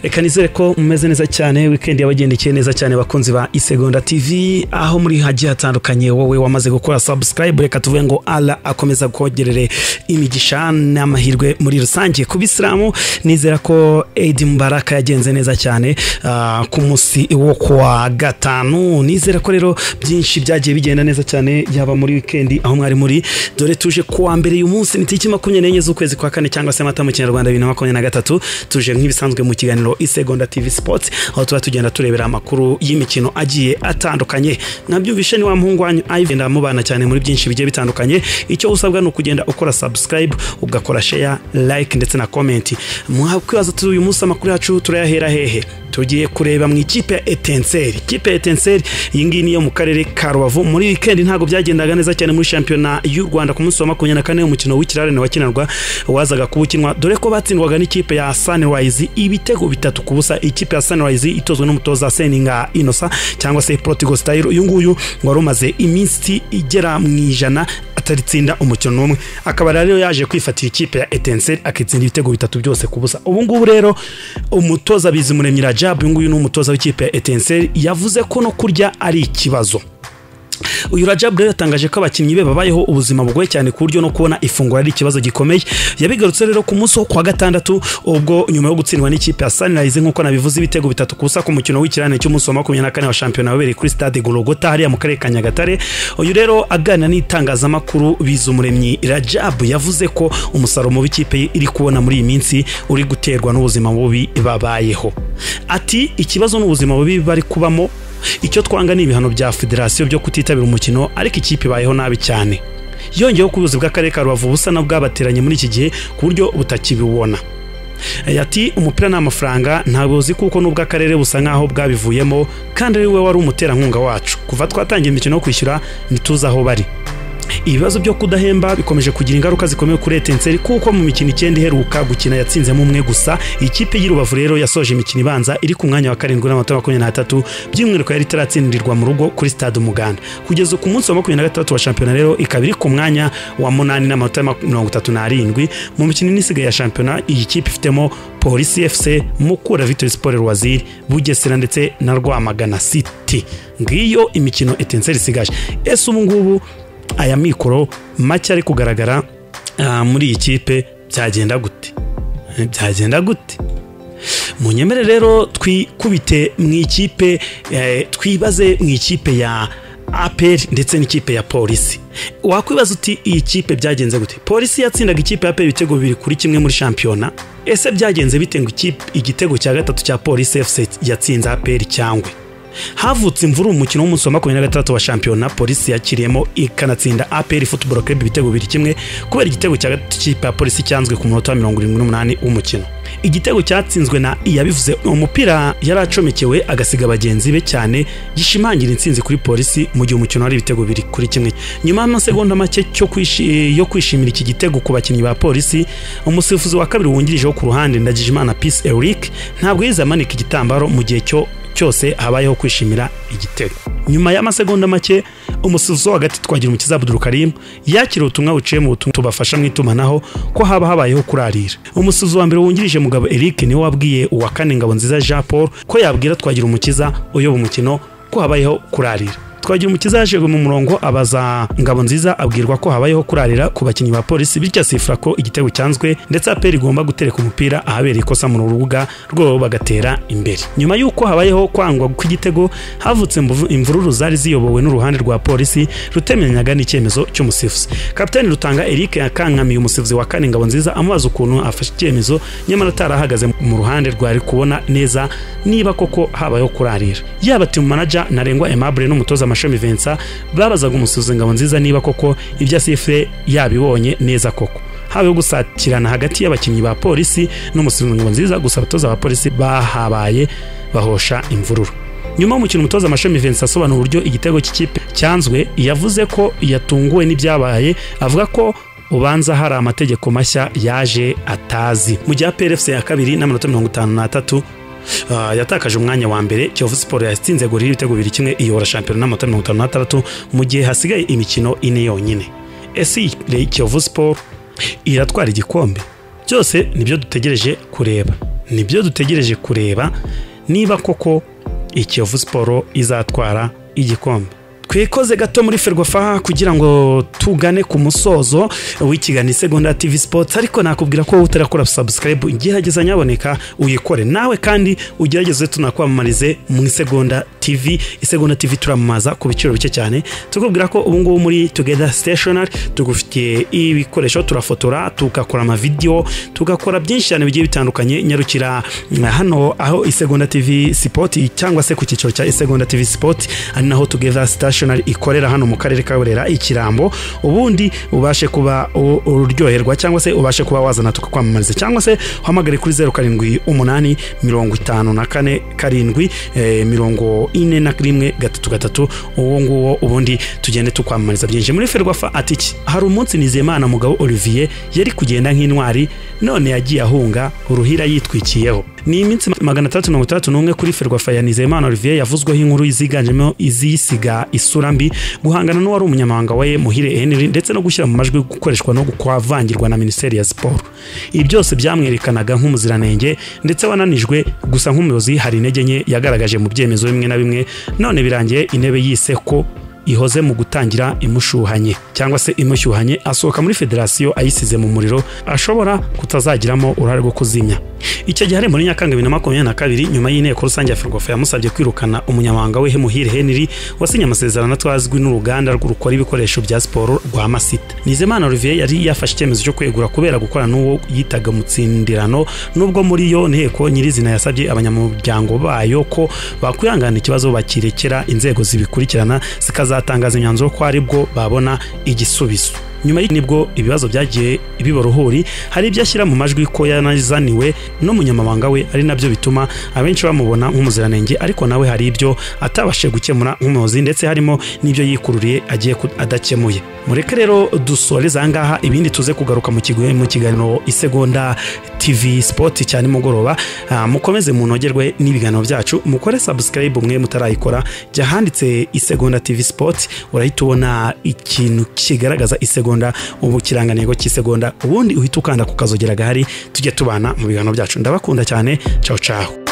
Reka nizere ko mumeze neza cyane, weekend yabagendekeye neza cyane bakunzi ba Isegonda TV, aho muri hagiye hatandukanye. Wowe wamaze gukora subscribe, reka tuvuge ngo Allah akomeza kogerere imigisha n'amahirwe muri rusange ku bisilamu. Nizera ko Eid Mubarak yagenze neza cyane ku munsi wo kwa gatanu. Nizera ko rero byinshi byagiye bigenda neza cyane yaba muri weekend aho mwari muri. Dore tuje kuwa mbere uyu munsi ni tariki 24 z'ukwezi kwa kane cyangwa se mata mu Kinyarwanda 2023. Tuje nk'ibisanzwe mu kiganiro Isegonda TV Sports, aho tuba tugenda turebera amakuru y'imikino agiye atandukanye. Mwabyumvishe ni wa muhungu wanyu Ivan mubana cyane muri byinshi bigiye bitandukanye. Icyo usabwa no kugenda ukora subscribe, ugakora share, like ndetse na comment. Mwakwibaza uyu munsi amakuru yacu turayahera hehe? Tugiye kureba mu ikipe ya Etincelles. Ikipe ya Etincelles yingi niyo mu karere ka Rubavu. Muri weekend ntago byagendaga neza cyane muri championnat y'u Rwanda ku munsi wa 24 umukino w'ikirarane wakinarwa wazaga kubukinwa, dore ko batsindwaga n'ikipe ya Sunrise ibitego 3 kubusa. Ikipe ya Sunrise itozwe n'umutoza Seninga Inosa cyangwa se Protocol Style. Uyu nguyu ngo rumaze iminsi igera mu ijana ataritsinda umukino n'umwe, akaba rero yaje kwifatira ikipe ya Etincelles akitsinda ibitego 3 byose kubusa. Ubu ngubu rero umutoza Bizumuremyi Radjab, uyu nguyu ni umutoza w'ikipe ya Etincelles, yavuze ko no kurya ari ikibazo. Uyu Radjab rero yatangaje ko abakinnyi be babayeho ubuzima bugoye cyane ku buryo no kubona ifunguro ari ikibazo gikomeye. Yabigarutse rero ku munsi wo kwa gatandatu ubwo nyuma yo gutsindwa n'ikipe ya Sunrise nk'uko nabivuze ibitego 3 kubusa ku mukino w'ikirane cy'umunsi wa 24 wa championnat wabereye kuri stade Golgota hariya mu karere ka Nyagatare. Uyu rero agana n'itangazamakuru Bizumuremyi Radjab yavuze ko umusaruro mu bikipe iri kubona muri iyi minsi uri guterwa n'ubuzima bubi babayeho. Ati ikibazo n'ubuzima bubi bari kubamo, icyo twanga ni ibihano bya federation byo kutitabira umukino, ariko ikipe bayeho nabi cyane. Yongeyeho kubuzi bw'akarere ka Rubavu busa na bwabateranye muri iki gihe ku buryo butakibibona. Ati umupira n'amafaranga ntabwo uzi kuko n'ubwa akarere busa nkaho bwabivuyemo, kandi ari we wari umuterankunga wacu kuva twatangiye imikino yo kwishyura nituza aho bari. Ibibazo byo kudahemba bikomeje kugira ingaruka zikomeye kuri Etincelles kuko mu mikino 9 iheruka gukina yatsinzemo umwe gusa. Ikipe y'Urubavu rero yasoje imikino ibanza iri ku mwanya wa 7 n'amanota 23, by'umwihariko yari taratsindirwa mu rugo kuri stade Umuganda. Kugeza ku munsi wa 23 wa championnat rero ikabiri ku mwanya wa 8 n'amanota 37. Mu mikino n'isigaye ya championnat iyi kipe ifitemo Police FC, Mukura Victory Sport Rwaziri, Bugesera ndetse na Rwamagana City. Ngiyo imikino Etincelles isigaje. Ese ubu ngubu aya mikoro make ari kugaragara muri iyi kipe byagenda gute? Munyemere rero twikubite mu ikipe, twibaze mu ikipe ya APR ndetse n'ikipe ya Polisi. Wakwibaza uti iyi kipe byagenze gute? Polisi yatsindaga ikipe ya APR ibitego 2-1 muri championnat. Ese byagenze bite ngo ikipe igitego cya gatatu cya Polisi FC yatsinze APR cyangwe? Havutse imvuru umukino w'umunsi wa 23 wa championnat Polisi yakiriyemo ikanatsinda APR Football Club ibitego 2-1 kubera igitego cya gatatu cy'ikipe ya Polisi cyanzwe ku munota wa 78 w'umukino. Igitego cyatsinzwe na yabivuze umupira yaracomekewe agasiga bagenzi be cyane, gishimangira intsinzi kuri Polisi mu gihe umukino ari ibitego 2-1. Nyuma y'amasegonda make yo kwishimira iki gitego ku bakinnyi ba Polisi, umusifuzi wa kabiri wungirije wo ku ruhande Ndagijimana Peace Eric ntabwo yizamanika igitambaro mu gihe cyose habayeho kwishimira igitego. Nyuma y'amasegonda make umusifuzi wa hagati Twagira Umukiza Abdul Karim yakira ubutumwa buciye mu butumwa tubafasha mu itumanaho ko habayeho kurarira. Umusifuzi wa mbere wungirije Mugabo Eric niwe wabwiye uwa kane Ngabonziza Jean Paul ko yabwira Twagira Umukiza uyoba umukino ko habayeho kurarira. Twagira Umukiza yaje mu murongo abaza Ngabonziza abwirwa ko habayeho kurarira ku bakinnyi ba Polisi, bityo asifura ko igitego cyanzwe ndetse APR igomba gutereka umupira ahabera ikosa mu rubuga rwo bagatera imbere. Nyuma y'uko habayeho kwangwa kw'igitego havutse imvururu zari ziyobowe n'uruhande rwa Polisi rutemenyaga n'icyemezo cy'umusifuzi. Kapiteni Rutanga Eric yakankamiye umusifuzi wa kane Ngabonziza amubaza ukuntu afashe icyemezo nyamara atarahagaze mu ruhande rwari kubona neza niba koko habayeho kurarira. Yaba team manager Narengwa Aimable n'umutoza Mashami Vincent babazaga umusifuzi Ngabonziza niba koko ibyo asifre yabibonye neza koko. Habayeho gusakirana hagati y'abakinnyi ba Polisi n'umusifuzi Ngabonziza, gusa abatoza ba Polisi bahabaye bahosha imvururu. Nyuma y'umukino umutoza Mashami Vincent asobanura uburyo igitego cy'ikipe cyanzwe, yavuze ko yatunguwe n'ibyabaye, avuga ko ubanza hari amategeko mashya yaje atazi. Mu gihe PFC ya kabiri n'amanota 53 yatakaje umwanya wa mbere, Kiyovu Sport yatsinze goli ibitego 2-1 iyora championnat n'amanota 56 mu gihe hasigaye imikino 4 yonyine. Ese Kiyovu Sport iratwara igikombe? Byose nibyo dutegereje kureba. nibyo dutegereje kureba niba koko Kiyovu Sport izatwara igikombe. Twikoze gato muri Ferwafa kugira ngo tugane ku musozo w'ikigani Segonda TV Sports, ariko nakubwira ko utarakora subscribe igihageza nyaboneka uyikore nawe kandi ugerageze tunakwamamarize mu Segonda TV. Segonda TV turamamaza ku biciro bike cyane. Tukubwira ko ubu ngubu muri Together Stationery tugufitiye ibikoresho, turafotora, tugakora ama video, tugakora byinshi cyane bigiye bitandukanye. Nyarukira hano aho Segonda TV Sport cyangwa se ku cyiciro cya Segonda TV Sport ari naho Together Stationery ikorera hano mu karere ka Burera Ikirambo. Ubundi ubashe kuba ururyoherwa cyangwa se ubashe kuba wazana tukakwamamariza, cyangwa se uhamagare kuri 078 54 7 41 uwo nguwo ubundi tugende tukwamamariza byinshi muri Ferwafa. Ati hari umunsi Nizeyimana Mugabo Olivier yari kugenda nk'intwari none yagiye ahunga uruhira yitwikiyeho. Ni iminsi 331 kuri Ferwafa ya Nizeyimana Olivier yavuzweho inkuru iziganjemo izisiga isura mbi, guhangana n'uwari umunyamabanga we Muhire Henry, ndetse no gushyira mu majwi gukoreshwa no kwavangirwa na Minisiteri ya Sport. Ibi byose byamwerekanaga nk'umuziranenge ndetse wananijwe, gusa nk'umuyobozi hari intege nke yagaragaje mu byemezo bimwe na bimwe, none birangiye intebe yise ko ihoze mu gutangira imushuhanye cyangwa se imushyuhanye, asohoka muri federasiyo ayisize mu muriro ashobora kutazagiramo uruhare rwo kuzimya. Icyo gihe muri Nyakanga 2022 nyuma y'inteko rusange ya Ferwafa yamusabye kwirukana umunyamabanga we Muhire Henry wasinye amasezerano twazwi n'uruganda rukora ibikoresho bya siporo rwa Masita. Nizeyimana Olivier yari yafashe icyemezo cyo kwegura kubera gukora n'uwo yitaga mutsindirano, nubwo muri yo nteko nyirizina yasabye abanyamuryango bayo ko bakwihangana ikibazo bakirekera inzego zibikurikirana zikazatangaza imyanzuro ko aribwo babona igisubizo. Nyuma y'ibwo ibibazo byagiye ibiboruhuri, hari ibyashyira mu majwi ko yanazaniwe no munyamabanga we, ari nabyo bituma abenshi bamubona nk'umuziranenge, ariko nawe hari ibyo atabashe gukemura nk'umuyobozi, ndetse harimo n'ibyo yikururiye agiye adakemuye. Mureke rero dusoreza ngaha, ibindi tuze kugaruka mu kiganiro Segonda TV Sport cyane mugoroba. Mukomeze munogerwe n'ibiganiro byacu, mukore subscribe mwe mutarayikora, jya handitse Segonda TV Sport urahita ubona ikintu kigaragaza Segonda ubu kirangantego cy'Segonda, ubundi uhita ukanda kukazogera gahari tujye tubana mu biganiro byacu. Ndabakunda cyane, ciao ciao.